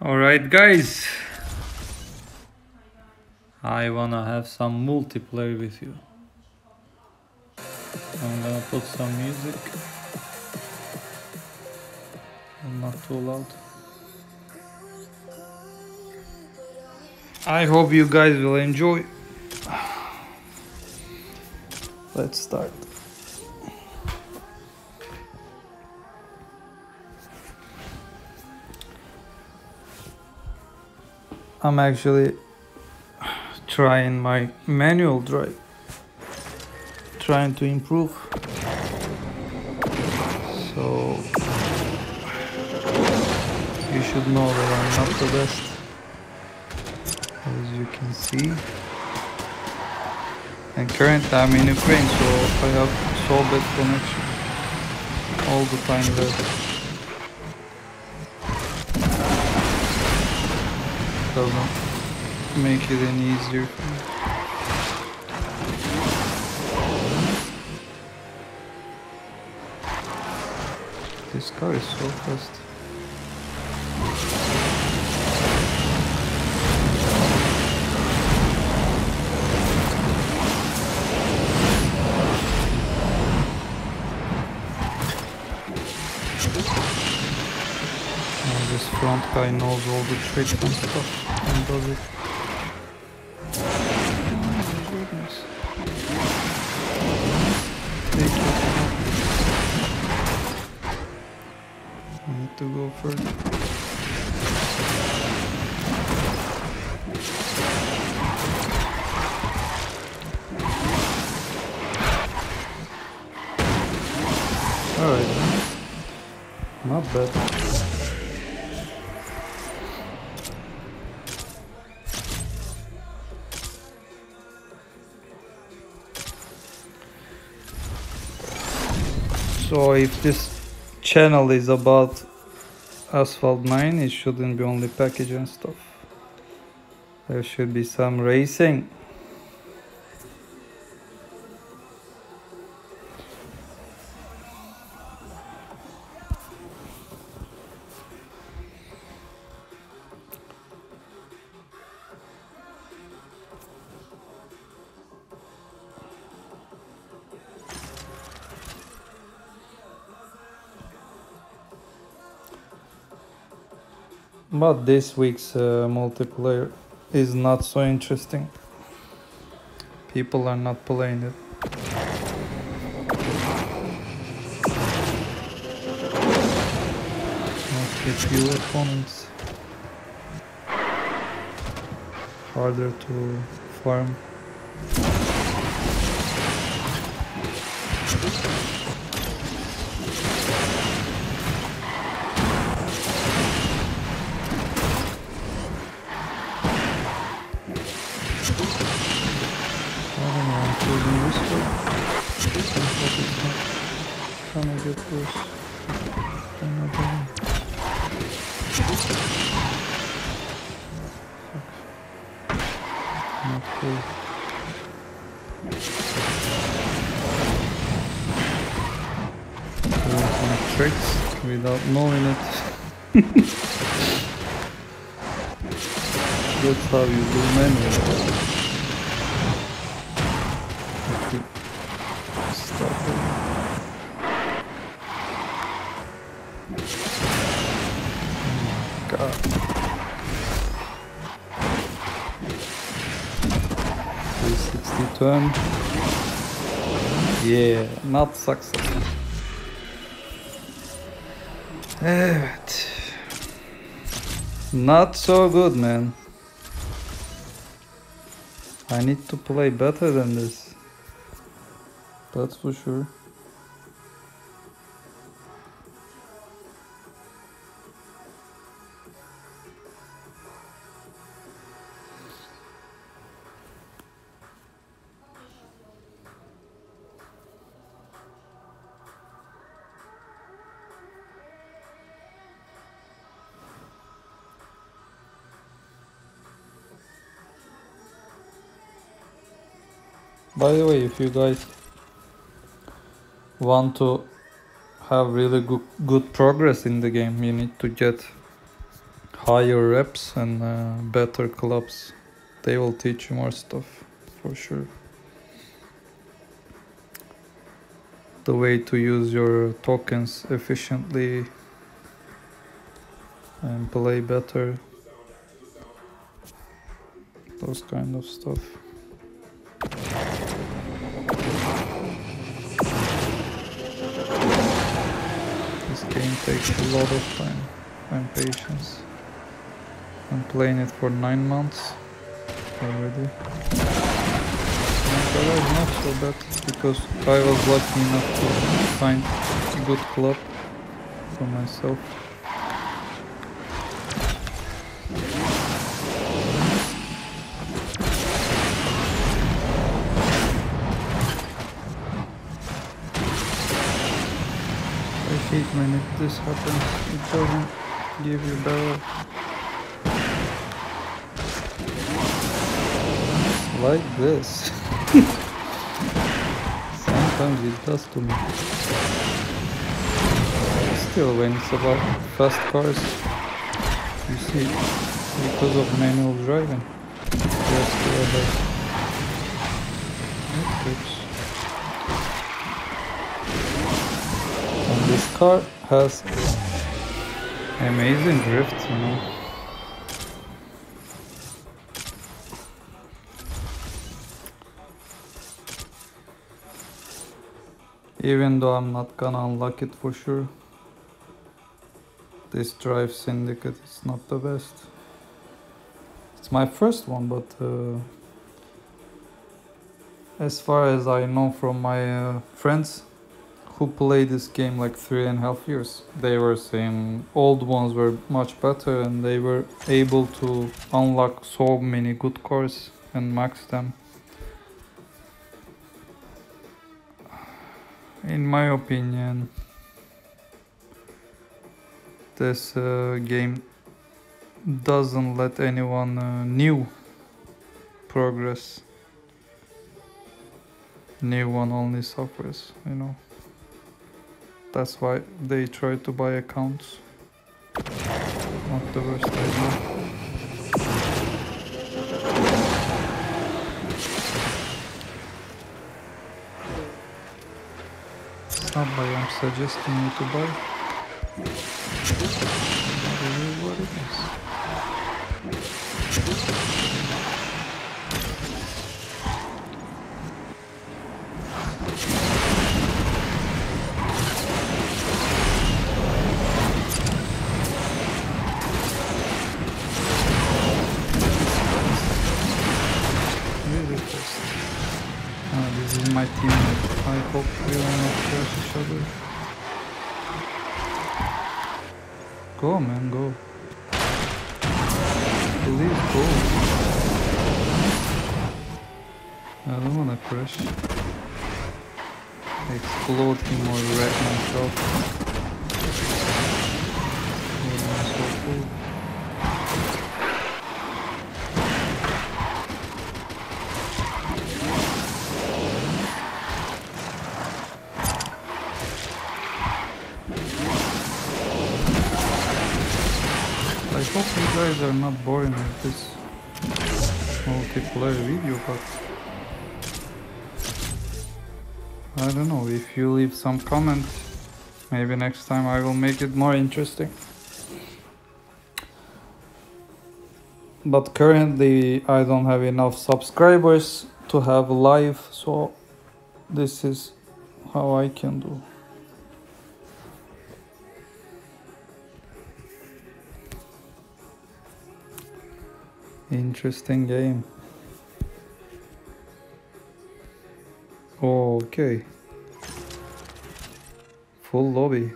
Alright guys, I wanna have some multiplayer with you. I'm gonna put some music, not too loud. I hope you guys will enjoy. Let's start. I'm actually trying my manual drive, trying to improve. So you should know that I'm not the best, as you can see. And currently I'm in Ukraine, so I have so bad connection all the time there. Doesn't make it any easier for me. This car is so fast. This front guy knows all the tricks and stuff and does it. Oh my goodness. Take it. I need to go further. Alright, not bad. So if this channel is about Asphalt 9, it shouldn't be only package and stuff. There should be some racing. But this week's multiplayer is not so interesting. People are not playing it. Mostly few opponents. Harder to farm. Trying to get this. Not cool. Doing some tricks without knowing it. That's how you do manual. Stop it. God. 360 turn. Yeah, not successful. Evet. Not so good, man. I need to play better than this. That's for sure. By the way, if you guys want to have really good progress in the game, you need to get higher reps and better clubs. They will teach you more stuff for sure. The way to use your tokens efficiently and play better. Those kind of stuff. This game takes a lot of time and patience. I'm playing it for 9 months already. But that's not so bad because I was lucky enough to find a good club for myself. I hate when this happens, it doesn't give you barrel. Like this. Sometimes it does to me. Still, when it's about fast cars, you see, because of manual driving, they're still ahead. And this car has amazing drift, you know. Even though I'm not gonna unlock it for sure, this Drive Syndicate is not the best. It's my first one, but as far as I know from my friends who played this game like 3.5 years, they were saying old ones were much better and they were able to unlock so many good cars and max them. In my opinion, this game doesn't let anyone new progress. New one only suffers, you know. That's why they try to buy accounts. Not the worst idea. Somebody I'm suggesting you to buy. Not really what it is. Really fast. This is my teammate. I hope we will not crush each other. Go, man, go. Please go. I don't wanna crash. Explode him or wreck myself. Yeah, I'm so cool. I hope you guys are not boring with this multiplayer video, but I don't know, if you leave some comment, maybe next time I will make it more interesting. But currently I don't have enough subscribers to have live, so this is how I can do. Interesting game. Oh, okay. Full lobby.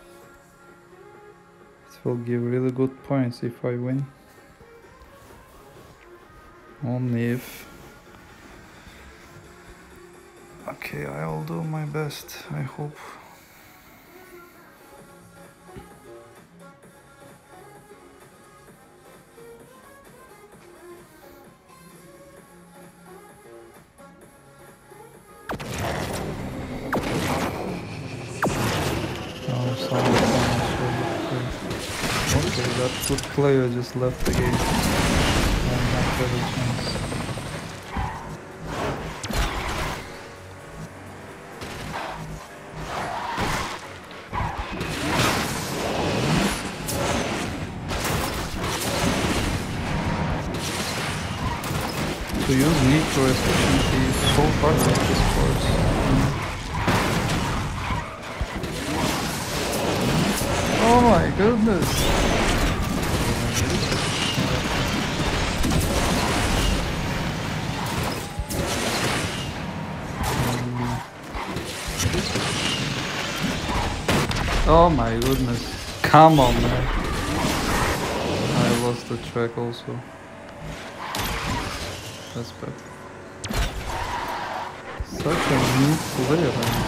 It will give really good points if I win. Only if. Okay, I'll do my best, I hope. Okay, That good player just left the game. And not have a chance. To use nitro efficiency is so hard with this course. Oh my goodness! Oh my goodness! Come on, man! I lost the track also. That's bad. Such a new player, man.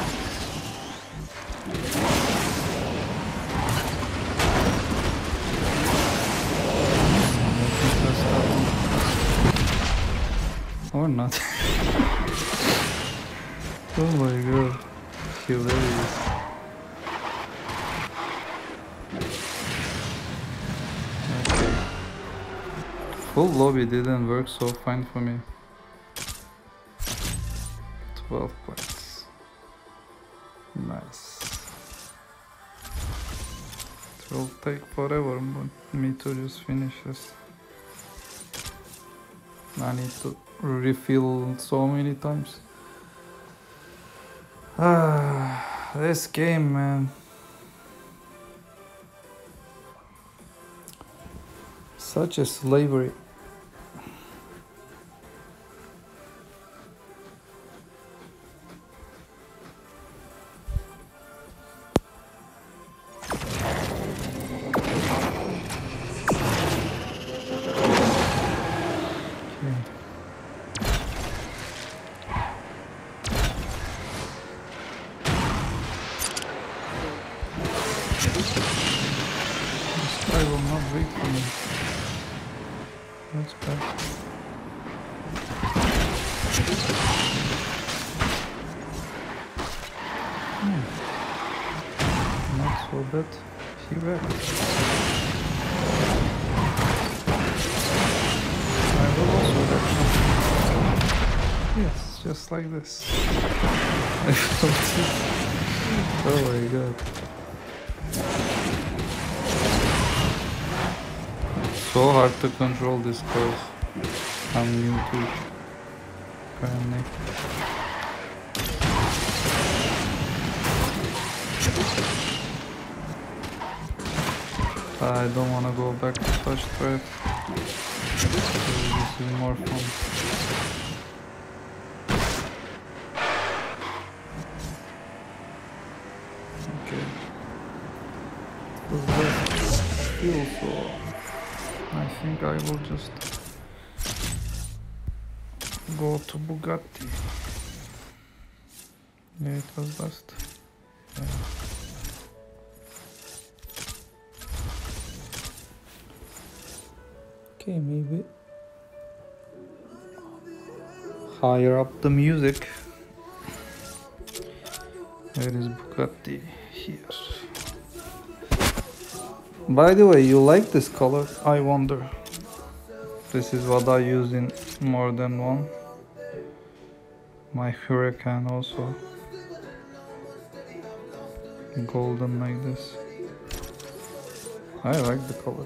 Or not. Oh my god. Hilarious. Okay. Full lobby didn't work so fine for me. 12 points. Nice. It will take forever for me to just finish this. I need to refill so many times. This game, man. Such a slavery. I will not wait for me. That's bad. Not so bad. He wrecked. I will also wreck now. Yes, just like this. Oh my god. So hard to control this course. I'm new to it. Apparently. I don't want to go back to touch thread. This is more fun. Okay. It was less fuel, so I think I will just go to Bugatti. Yeah, it was last. Yeah. Okay, maybe higher up the music. Where is Bugatti? Here. By the way, you like this color? I wonder. This is what I use in more than one. My Hurricane also. Golden like this. I like the color.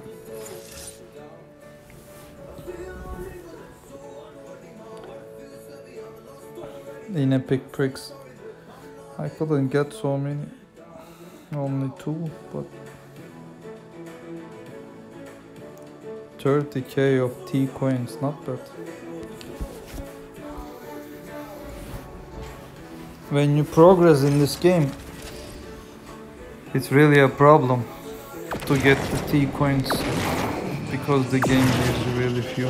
In Epic Pricks, I couldn't get so many. Only 2, but 30k of T coins, not bad. When you progress in this game, it's really a problem to get the T coins because the game gives you really few.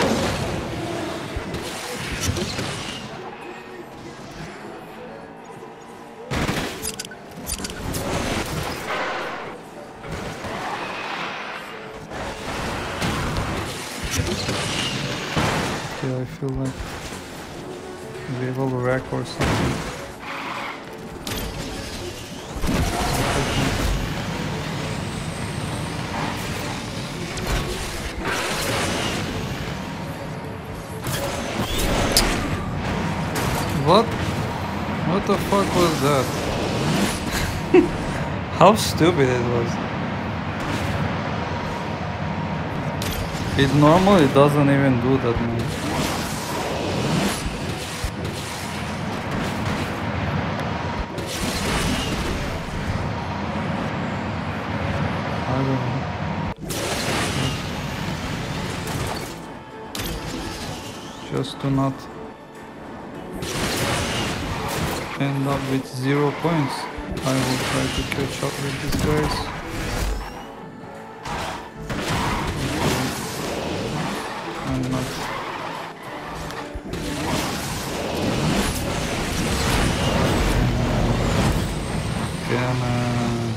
Okay, I feel like we will wreck or something. What? What the fuck was that? How stupid it was. It normally doesn't even do that, man. I don't know. Just to not end up with 0 points, I will try to catch up with these guys. I'm not. Come on.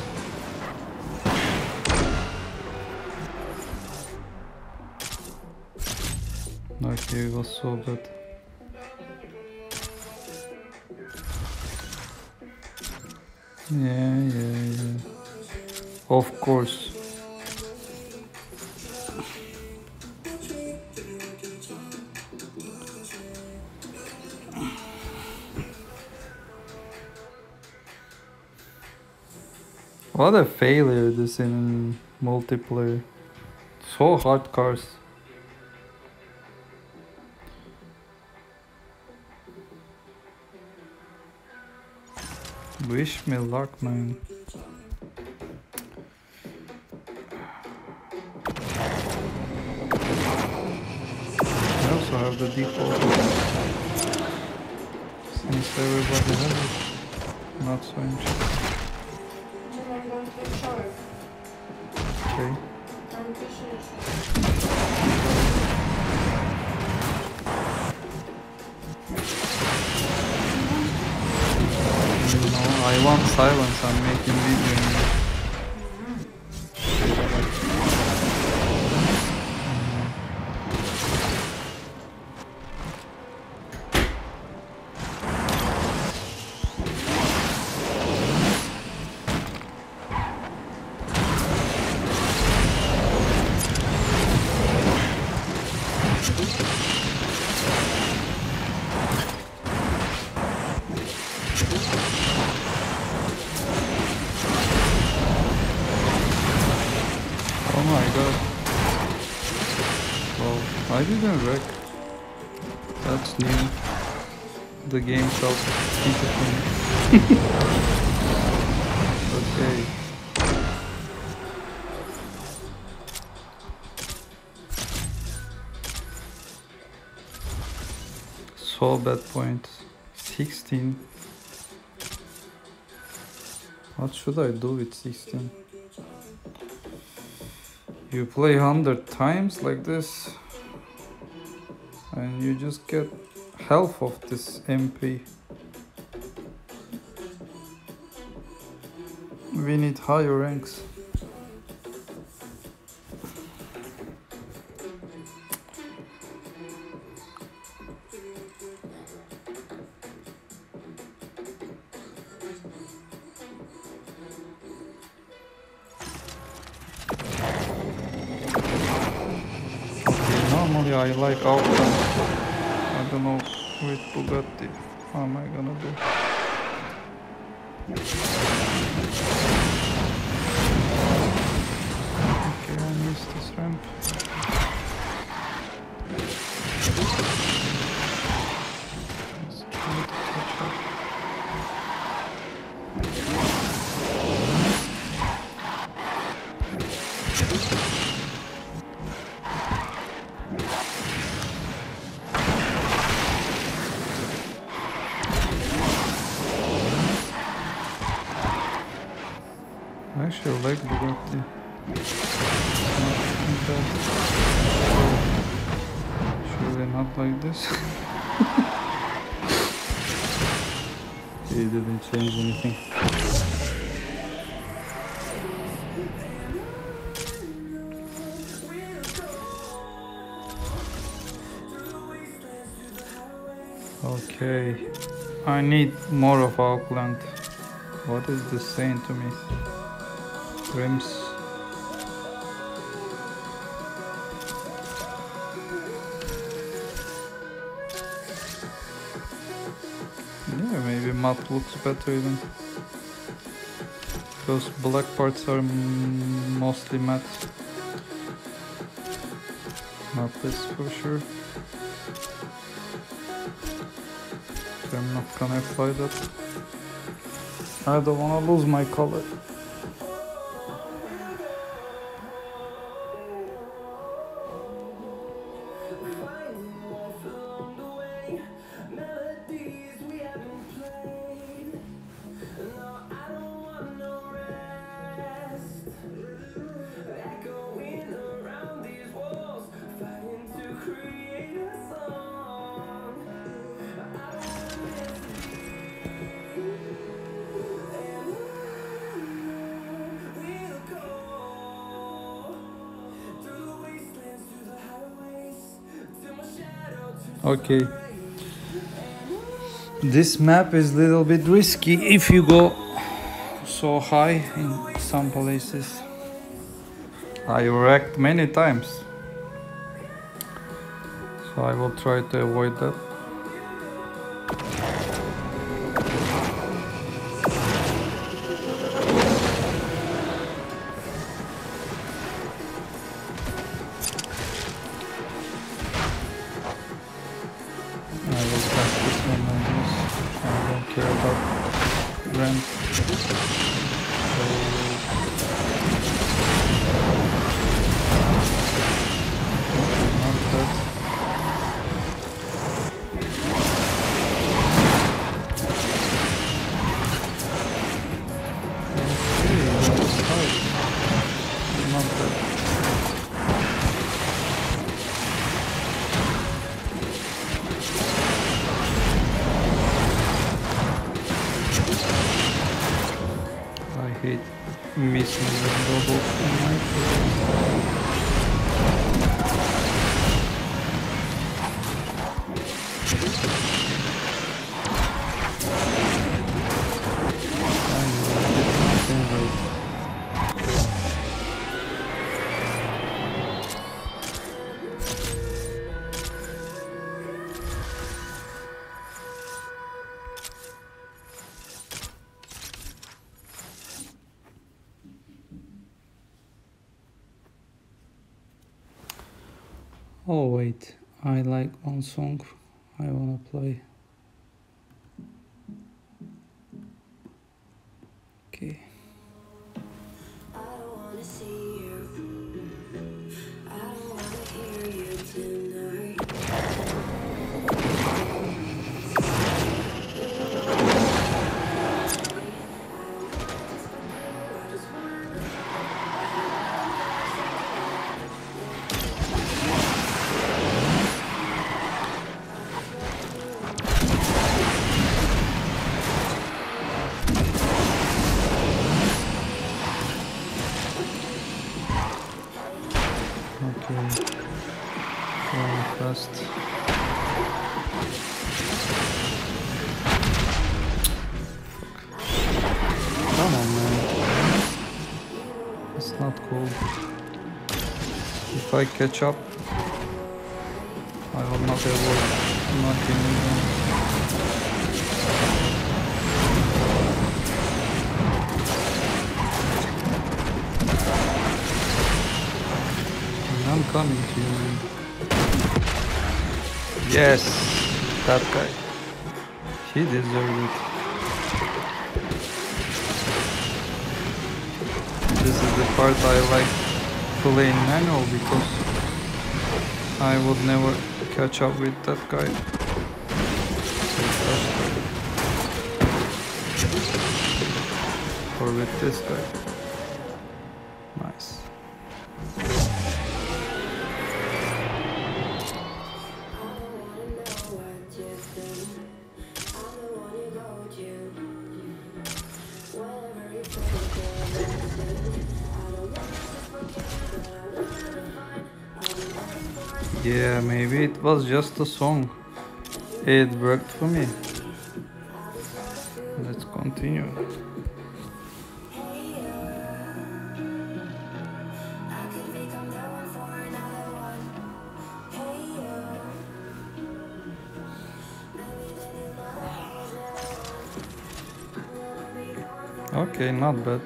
Okay, it was so bad. Yeah. Of course. What a failure this in multiplayer. So hard cars. Wish me luck, man. I also have the default. Since everybody has it, not so interesting. Okay. You know, I want silence, I'm making video. Oh my god. Well, I didn't wreck. That's new. The game felt beautiful. Okay. So bad points. 16. What should I do with 16? You play 100 times like this and you just get half of this MP. We need higher ranks. Normally I like outcome. I don't know with Bugatti. How am I gonna do? Okay, I missed this ramp. Let's try to catch up. I actually like Bugatti. Surely not like this. He didn't change anything. Okay, I need more of Auckland. What is this saying to me? Rims. matte looks better even. Because black parts are mostly matte. Not this for sure. I'm not gonna apply that. I don't wanna lose my color. Okay, this map is a little bit risky if you go so high in some places. I wrecked many times, so I will try to avoid that. I will pass this one like this. I don't care about ramp. Not that. Not bad. I hate missing the double in my Oh wait, I like one song I wanna play. Okay. I don't wanna see you. I don't wanna hear you tonight. Okay. Very fast. Come on, man. It's not cool. If I catch up, I will not avoid nothing even. I'm coming to you, man. Yes, that guy. He deserved it. This is the part I like playing manual because I would never catch up with that guy. Or with this guy. Nice. Yeah, maybe it was just a song. It worked for me. Let's continue. Okay, not bad.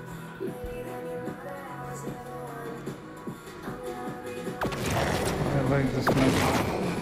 I like this map.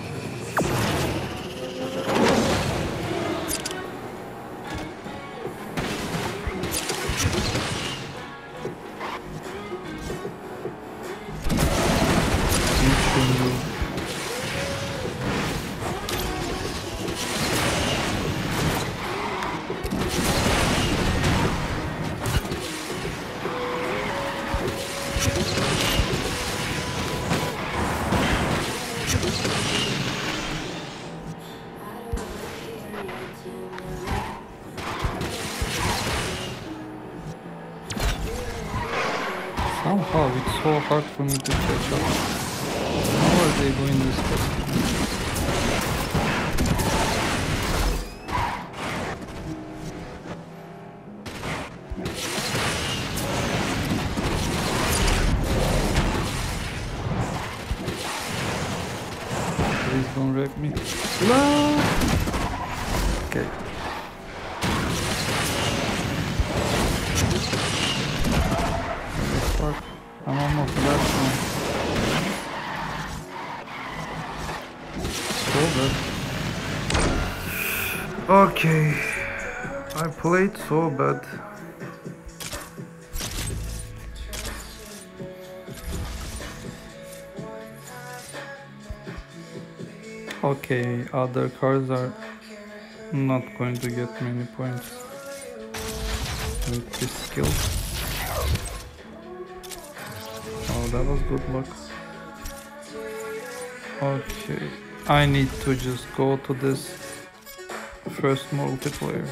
Somehow it's so hard for me to catch up. How are they doing this fast? Please don't wreck me. No! Okay. Fuck. I'm almost last one. So bad. Okay. I played so bad. Okay, other cards are not going to get many points with this skill. Oh, that was good luck. Okay, I need to just go to this first multiplayer.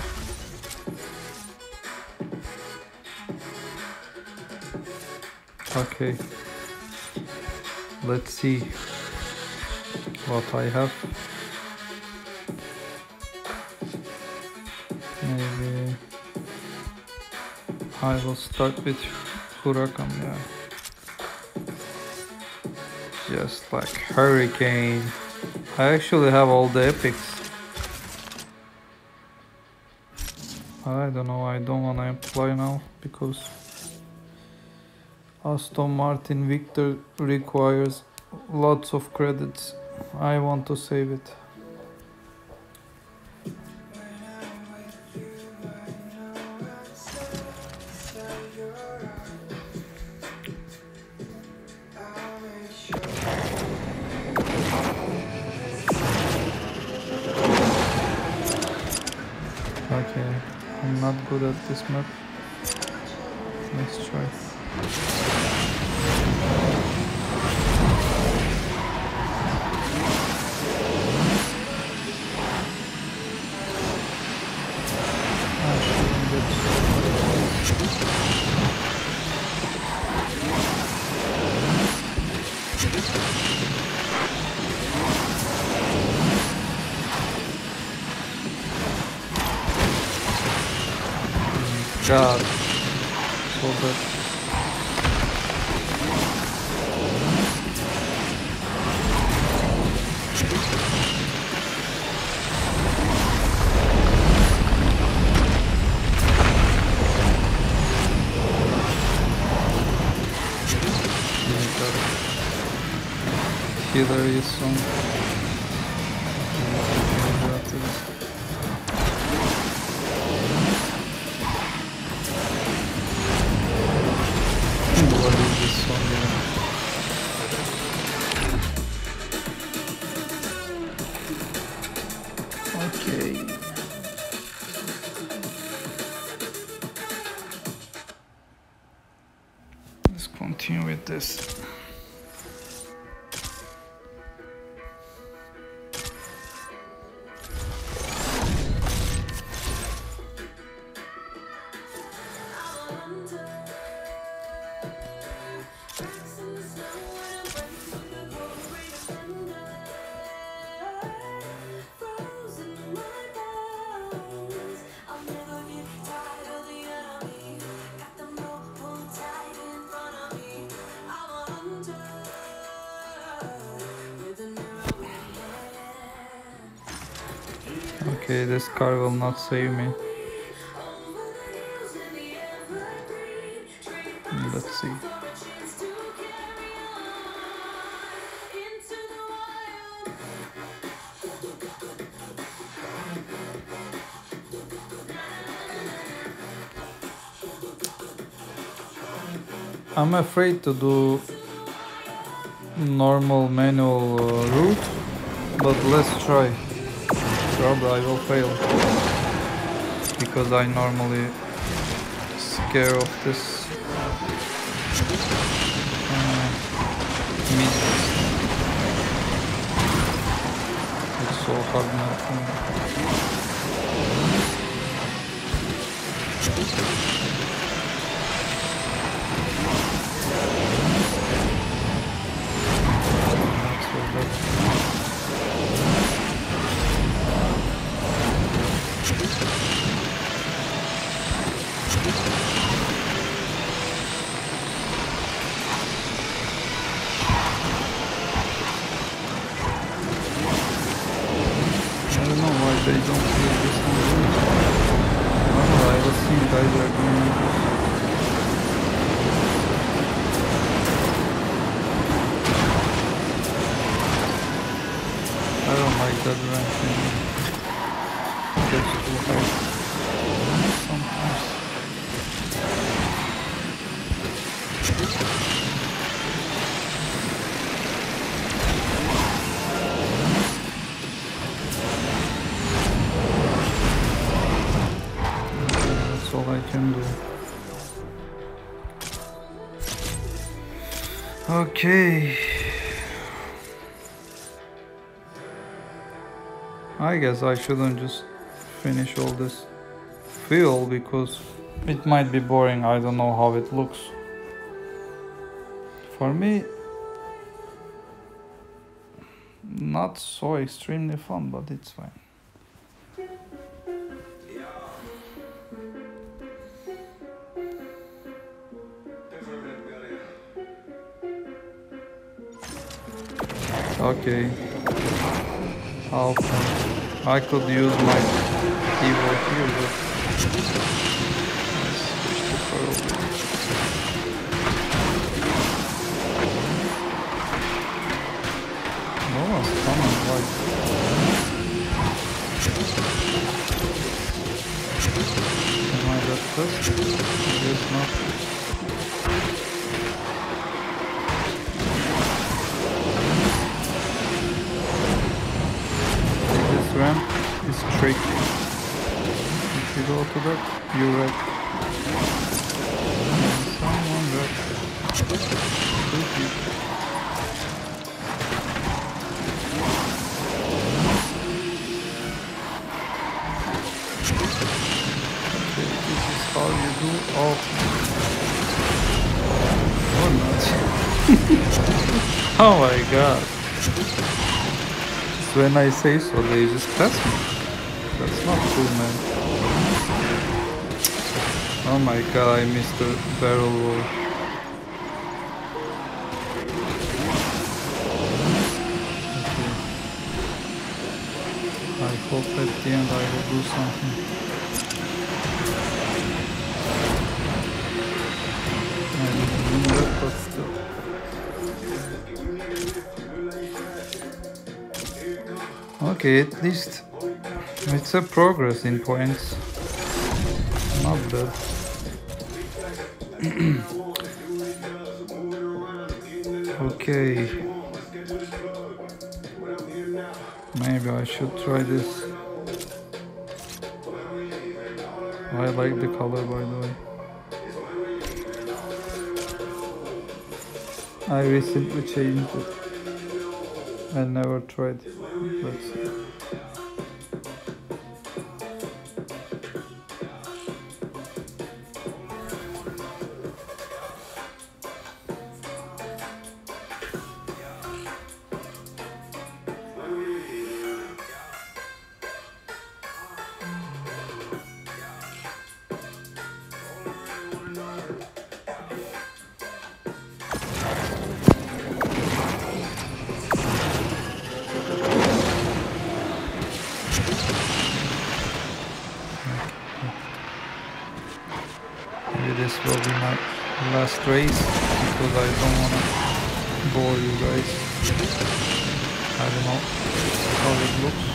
Okay, let's see what I have. Maybe I will start with Huracan, yeah. Just like Hurricane. I actually have all the epics. I don't know, I don't wanna apply now because Aston Martin Victor requires lots of credits. I want to save it. Okay, I'm not good at this map. Let's try. God, so bad. Healer is on. What is this song again? Okay. Let's continue with this. Okay, this car will not save me. I'm afraid to do normal manual route, but let's try. Probably I will fail because I normally scare of this mist. It's so hard now for me. Not so bad. I don't know why they don't use this one. Oh, I was seeing guys are doing this. I don't like that rank anymore. It gets too hard sometimes. That's all I can do. Okay. I guess I shouldn't just finish all this fuel because it might be boring. I don't know how it looks. For me, not so extremely fun, but it's fine. Okay. Alpha. I could use my keyboard here, but let's switch to Pearl. No one's coming, like. Am I that fast? I guess not. Ramp is tricky. If you go to that, you wreck. And someone wrecked. Two people. Okay, this is how you do all. Or not. Oh my god. When I say so, they just pass me. That's not cool, man. Oh my god, I missed the barrel roll. Okay. I hope at the end I will do something. I didn't mean that, but still. Okay, at least it's a progress in points. Not bad. Okay. Maybe I should try this. I like the color, by the way. I recently changed it. I never tried. Let's see. This will be my last race because I don't want to bore you guys. I don't know how it looks.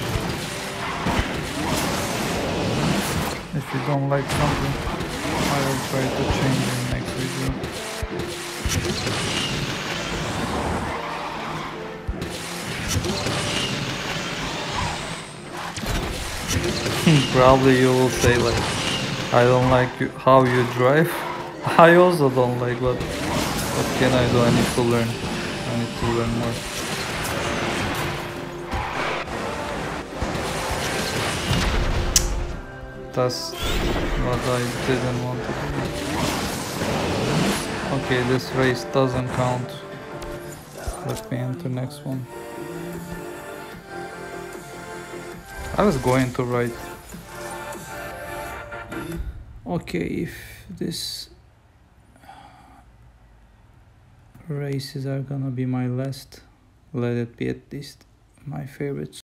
If you don't like something, I will try to change in next video. Probably you will say like, I don't like you, how you drive. I also don't like, but what can I do? I need to learn. I need to learn more. That's what I didn't want to do. Okay, this race doesn't count. Let me enter next one. I was going to write. Okay, if this races are gonna be my last, let it be at least my favorite.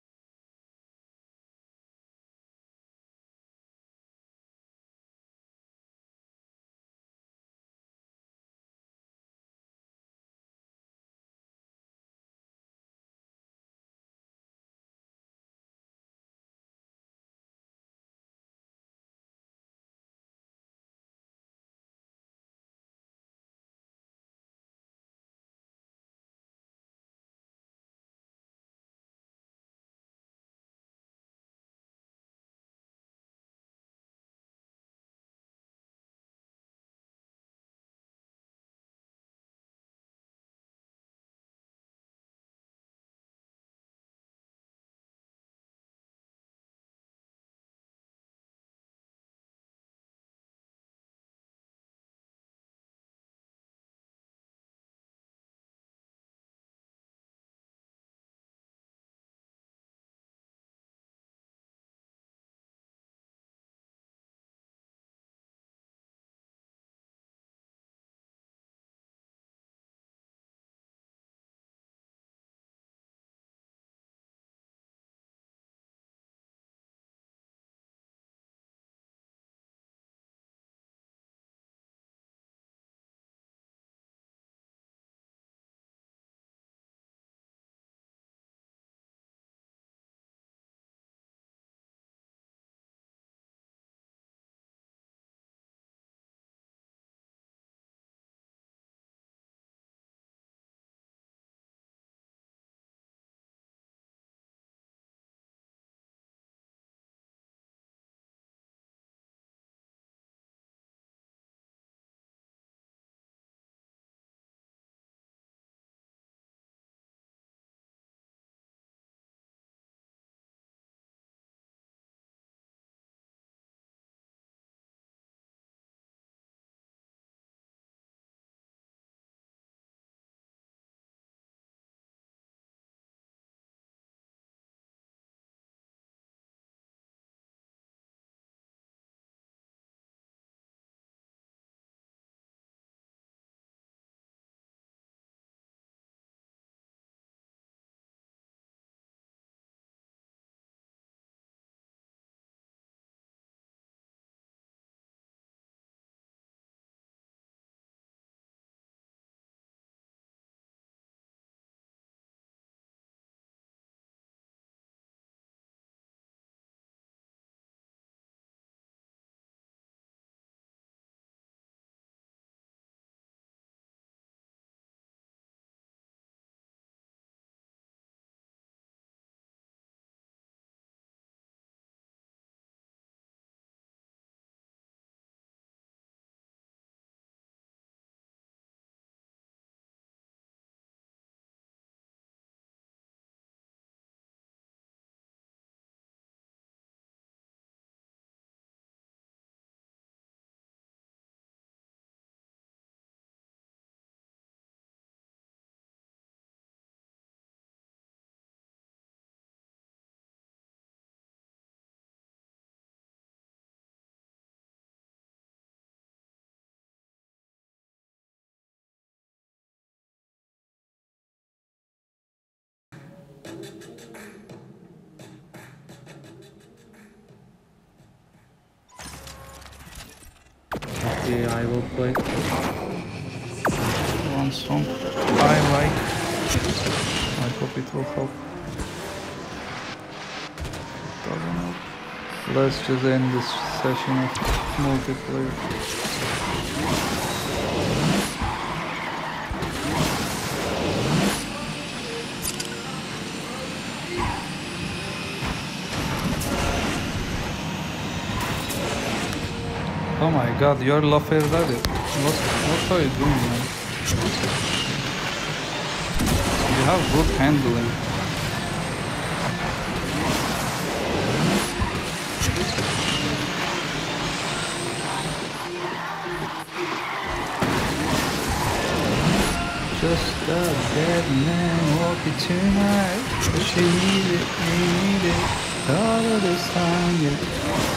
Okay, I will play one song I like. I hope it will help. Doesn't help. Let's just end this session of multiplayer. Oh my god, you're La Ferrari. What are you doing, man? You have good handling. Just a dead man walking tonight. But she need it all of this time, yeah.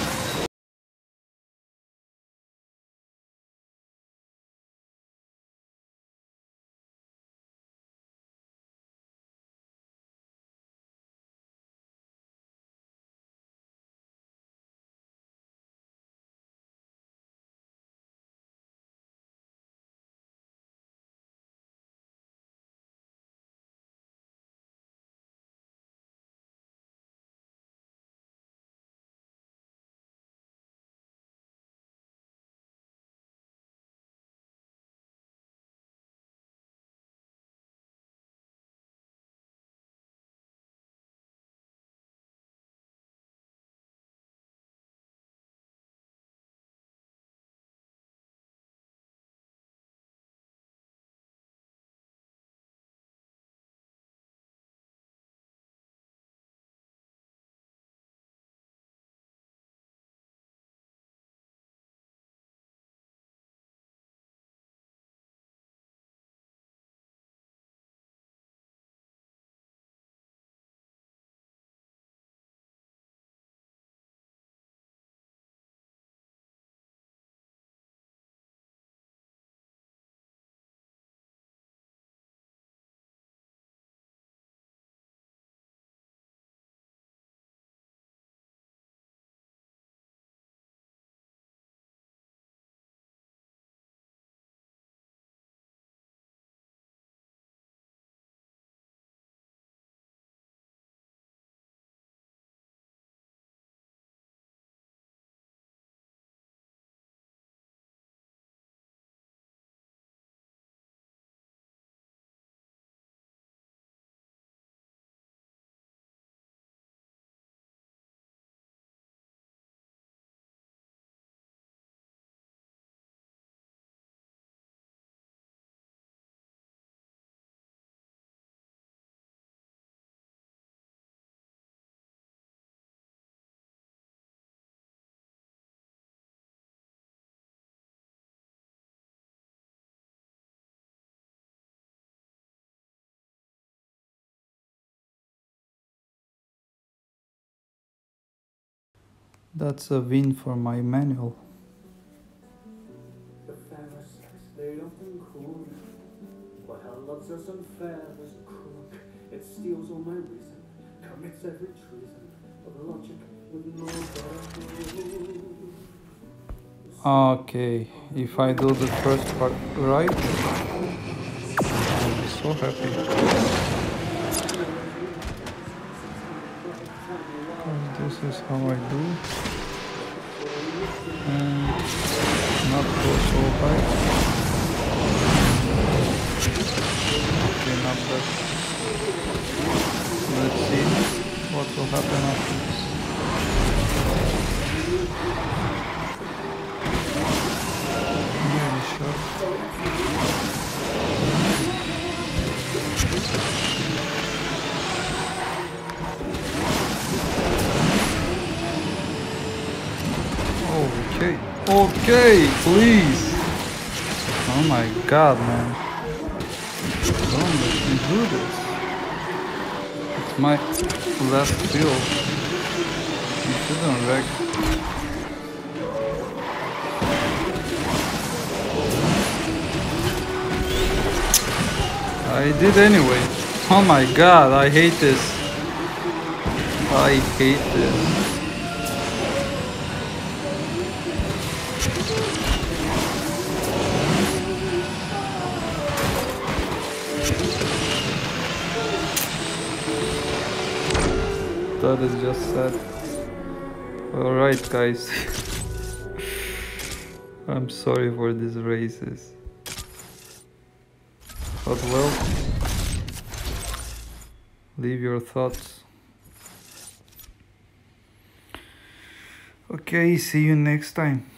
That's a win for my manual. The fairest sex they often call me. But hell loves us unfair as crook. It steals all my reason, commits every treason of logic with no value. Okay, if I do the first part right, I'll be so happy. Because this is how I do. And not go so high. Okay, not bad. Let's see what will happen after this. Really sharp. Okay, okay, please. Oh my god, man. Don't let me do this. It's my last build. You shouldn't wreck. I did anyway. Oh my god, I hate this. I hate this. That is just sad. Alright guys. I'm sorry for these races. But well, leave your thoughts. Okay, see you next time.